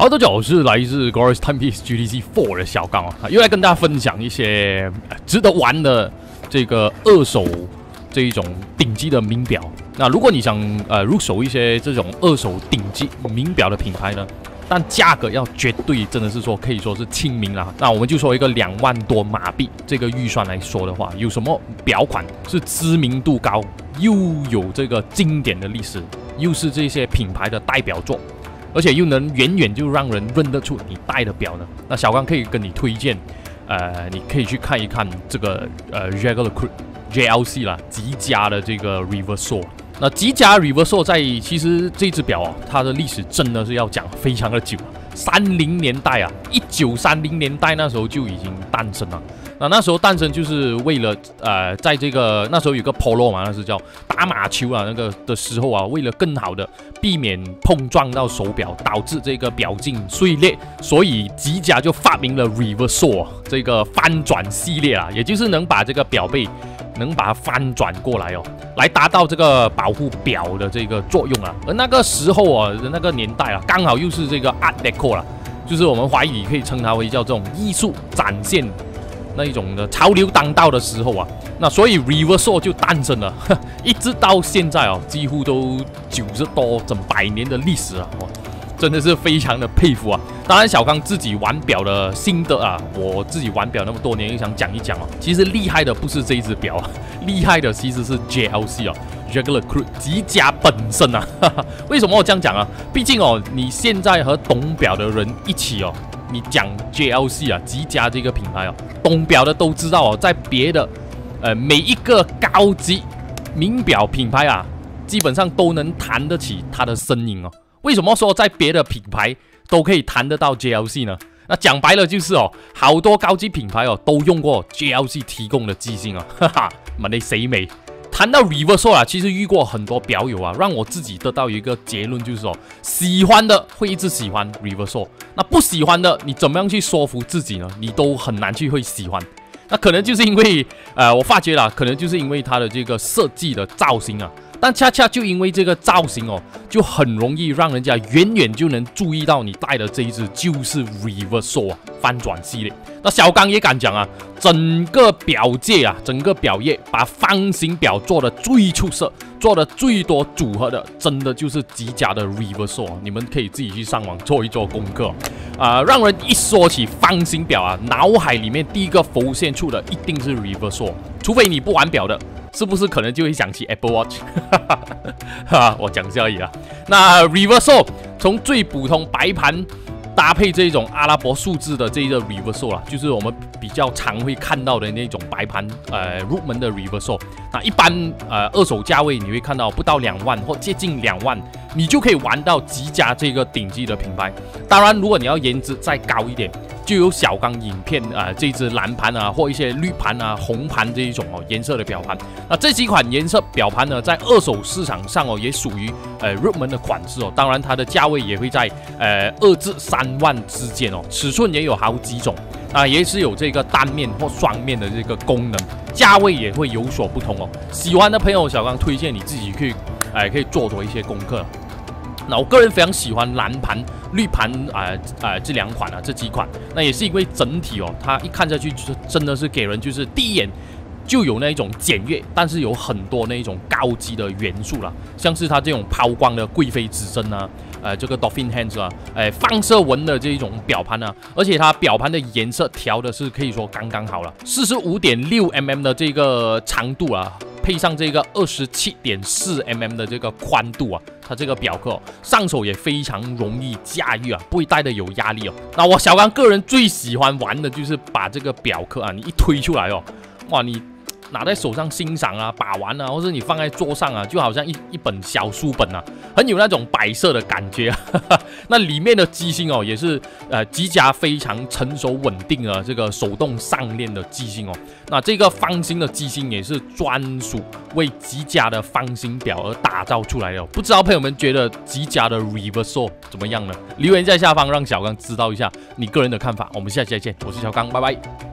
好，大家好，我是来自 Glorious Timepiece GTC 4的小刚啊，又来跟大家分享一些值得玩的这个二手这一种顶级的名表。那如果你想入手一些这种二手顶级名表的品牌呢，但价格要绝对真的是说可以说是亲民啦。那我们就说一个2万多马币这个预算来说的话，有什么表款是知名度高，又有这个经典的历史，又是这些品牌的代表作，而且又能远远就让人认得出你戴的表呢？那小刚可以跟你推荐，你可以去看一看这个Jaeger LeCoultre JLC 啦，吉家的这个 Reverso。那吉家 Reverso 其实这只表哦，它的历史真的是要讲非常的久，30年代啊，1930年代那时候就已经诞生了。那时候诞生就是为了在这个那时候有个 Polo 嘛，那是叫打马球啊，那个的时候啊，为了更好的避免碰撞到手表，导致这个表径碎裂，所以吉家就发明了 Reverso 这个翻转系列啊，也就是能把这个表背能把它翻转过来哦，来达到这个保护表的这个作用啊。而那个时候啊，那个年代啊，刚好又是这个 Art Deco 啦，就是我们华语可以称它为叫这种艺术展现那一种的潮流当道的时候啊，那所以 Reverso 就诞生了，一直到现在哦，几乎都90多整100年的历史啊，真的是非常的佩服啊！当然，小刚自己玩表的心得啊，我自己玩表那么多年，又想讲一讲哦。其实厉害的不是这一只表啊，厉害的其实是 JLC 啊 ，Jaeger LeCoultre 吉家本身啊。为什么我这样讲啊？毕竟哦，你现在和懂表的人一起哦，你讲 JLC 啊，吉家这个品牌哦，懂表的都知道哦，在别的每一个高级名表品牌啊，基本上都能弹得起它的身影哦。为什么说在别的品牌都可以谈得到 JLC 呢？那讲白了就是哦，好多高级品牌哦都用过 JLC 提供的机芯啊，哈哈，妈的谁没？谈到 Reverso 啊，其实遇过很多表友啊，让我自己得到一个结论，就是哦，喜欢的会一直喜欢 Reverso， 那不喜欢的，你怎么样去说服自己呢？你都很难去会喜欢。那可能就是因为我发觉了，可能就是因为它的这个设计的造型啊。但恰恰就因为这个造型哦，就很容易让人家远远就能注意到你戴的这一只就是 Reverso 啊翻转系列。那小刚也敢讲啊，整个表界啊，整个表业把方形表做的最出色，做的最多组合的，真的就是吉家的 Reverso 啊。你们可以自己去上网做一做功课让人一说起方形表啊，脑海里面第一个浮现出的一定是 Reverso， 除非你不玩表的。是不是可能就会想起 Apple Watch？ 我讲笑而已啦。那 Reverso 从最普通白盘搭配这种阿拉伯数字的这个 Reverso 啦，就是我们比较常会看到的那种白盘入门的 Reverso。那一般二手价位你会看到不到2万或接近2万，你就可以玩到吉家这个顶级的品牌。当然，如果你要颜值再高一点，就有小刚影片这支蓝盘啊，或一些绿盘啊、红盘这一种颜色的表盘。那这几款颜色表盘呢，在二手市场上也属于热门的款式哦。当然，它的价位也会在2至3万之间哦，尺寸也有好几种也是有这个单面或双面的这个功能，价位也会有所不同哦。喜欢的朋友，小刚推荐你自己去可以做一些功课。那我个人非常喜欢蓝盘、绿盘这2款这几款，那也是因为整体哦，它一看下去就是真的是给人就是第一眼就有那一种简约，但是有很多那一种高级的元素啦，像是它这种抛光的贵妃指针啊，这个 Dolphin Hands 啊，放射纹的这一种表盘啊，而且它表盘的颜色调的是可以说刚刚好了，45.6mm 的这个长度啊。配上这个27.4mm 的这个宽度啊，它这个表壳上手也非常容易驾驭啊，不会戴的有压力哦。那我小刚个人最喜欢玩的就是把这个表壳你一推出来哦，哇，你拿在手上欣赏把玩或者你放在桌上就好像一本小书本很有那种摆设的感觉那里面的机芯也是吉家非常成熟稳定的这个手动上链的机芯哦。那这个方形的机芯也是专属为吉家的方形表而打造出来的不知道朋友们觉得吉家的 Reverso 怎么样呢？留言在下方让小刚知道一下你个人的看法。我们下期再见，我是小刚，拜拜。